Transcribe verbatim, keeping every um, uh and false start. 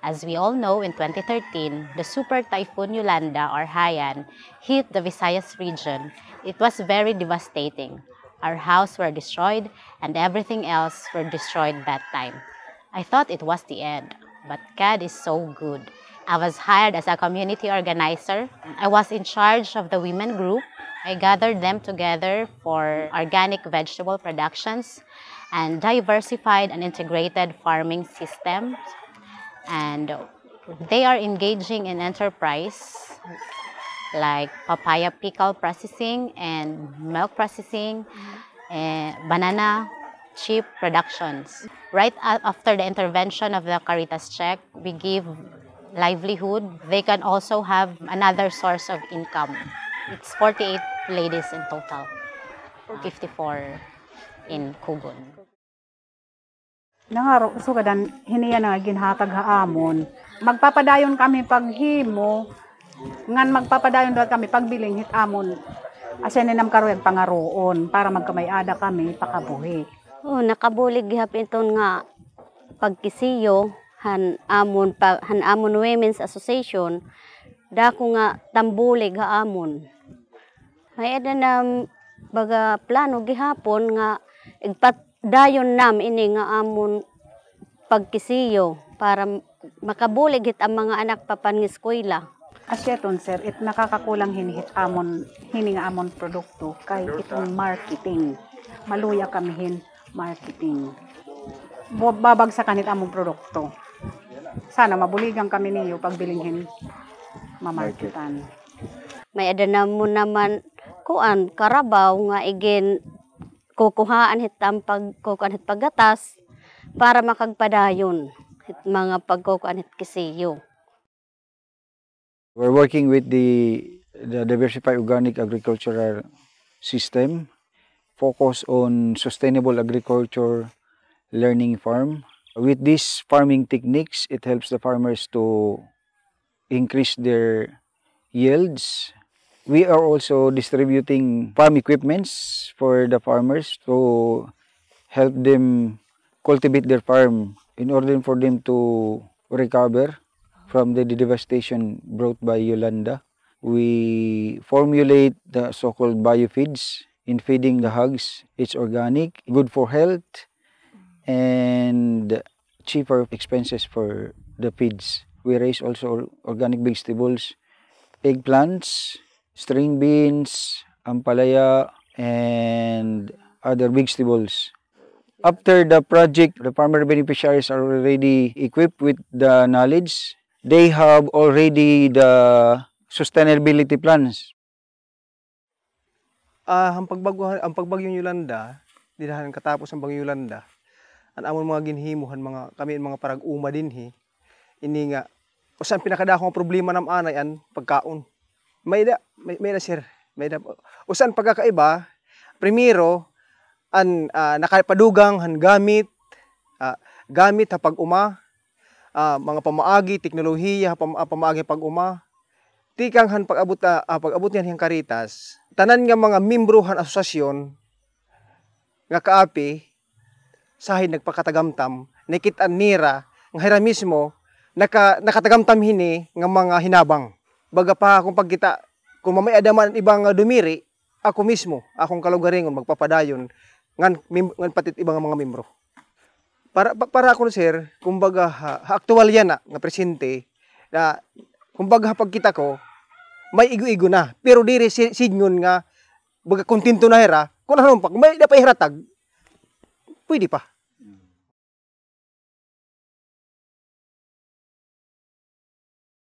As we all know, in twenty thirteen, the Super Typhoon Yolanda or Haiyan hit the Visayas region. It was very devastating. Our houses were destroyed and everything else were destroyed that time. I thought it was the end, but C A D is so good. I was hired as a community organizer. I was in charge of the women group. I gathered them together for organic vegetable productions and diversified and integrated farming systems. And they are engaging in enterprise like papaya pickle processing and milk processing, and banana chip productions. Right after the intervention of the Caritas check, we give livelihood. They can also have another source of income. It's forty-eight ladies in total, fifty-four in Kugon. Nangaro sugadan hiniya na ginhatag haamon. Magpapadayon kami paghimo, ngan magpapadayon daw kami pagbiling hit amon. Asen nam karoy pangaroon para magkamay-ada kami pakabuhi. Oh, nakabulig gihapon ton nga pagkisiyo han amon pa, han amon Women's Association dako nga tambulig haamon. May ada na baga plano gihapon nga igpadayon nam ini nga amon pagkisiyo para makabulig hit ang mga anak papan ng eskwela. Asyeton sir, it nakakakulang hinihit amon hininga amon produkto kay itong marketing. Maluya kami hin marketing. Babagsakan it among produkto. Sana mabuligan kami niyo pagbilinghin mamarketan. May ada na mo naman kuan karabaw nga igin kukuhaan hit ang pagkukuan hit paggatas para makagpadayon hit mga pagkukuan hit kisiyo. We're working with the, the Diversified Organic Agricultural System, focus on sustainable agriculture, learning farm. With these farming techniques, it helps the farmers to increase their yields. We are also distributing farm equipments for the farmers to help them cultivate their farm in order for them to recover from the devastation brought by Yolanda. We formulate the so-called biofeeds in feeding the hogs. It's organic, good for health, and cheaper expenses for the feeds. We raise also organic vegetables, eggplants, string beans, ampalaya, and other vegetables. After the project, the farmer beneficiaries are already equipped with the knowledge. They have already the sustainability plans. Uh, ang pagbagyo ang pagbagyong Yolanda, dinahan katapos ang bagyong Yolanda, ang amon mga ginhimuhan mga kami mga parag-uma dinhi, ini nga usan pinakadakong problema nam anay an pagkaon. May da may, may da sir, may da usan pagkakaiba, primero an uh, nakapadugang han gamit, uh, gamit ha pag-uma. Uh, mga pamaagi, teknolohiya, pam, uh, pamaagi pag-uma. Tikang han pag-abot, uh, pag-abot niyan yung Caritas. Tanan nga mga membrohan asosasyon nga kaapi, sahid nagpakatagamtam, nakitaan nira, nga hira mismo, naka, nakatagamtam hini nga mga hinabang. Baga pa kung pagkita, kung mamay adaman ibang dumiri, ako mismo, akong kalugaringon, magpapadayon, ngan, ngan patit ibang mga membro. Para para ako sir, kumbaga ha, ha aktual yan na, nga presente, na kumbaga pagkita ko, may igo-igo na. Pero diri sinyon nga, baga kontento na hira, kung ano pa, may napairatag, pwede pa.